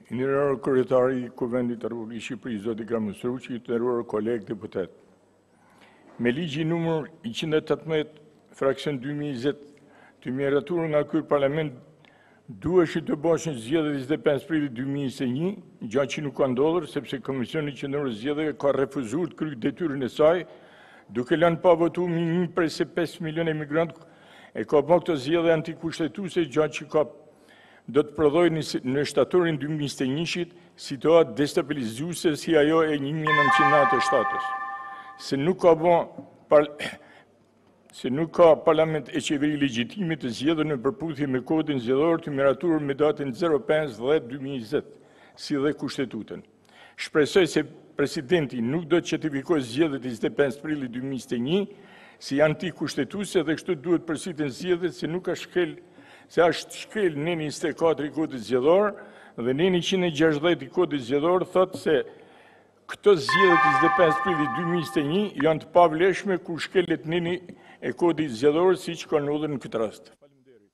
I nderuar kryetari i Kuvendit të Republikës së Shqipërisë, zoti Gramësruqi, të nderuar kolegë deputet. Me ligji numër 118, fraksion 2020, të miratur nga ky parlament duheshit të bëshin zgjedhjet 25 prillit 2021, gjë që nuk ka ndodhur sepse Komisioni Qendror i Zgjedhjeve ka refuzuar të kryejë detyrën e saj, duke lënë pa votuar minimum prej se 5 milionë emigrantë e ka bërë këtë zgjedhje antikushtetuese, gjë që ka do të prodhojë në shtatorin 2021 situatë destabilizuese si ajo e 1997-ës. Se nuk ka parlament e qeveri legjitime të zgjedhur në përputhje me kodin zgjedhor të miratuar me datën 05/10/2020, si dhe kushtetutën. Shpresoj se presidenti nuk do të certifikojë zgjedhjet e 25 prillit 2021 si antikushtetuese dhe kështu duhet përsëriten zgjedhjet se është shkel neni 24 i kodit zgjedhor dhe neni 160 i kodit zgjedhor thotë se këto zgjedhjet 25 prillit 2021 janë të pavlefshme kur shkelet neni e kodit zgjedhor siç ka ndodhur në këtë rast. Faleminderit.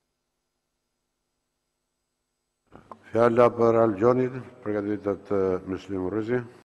Fjala për Algjonin, përgatitet Muslim Rrezi.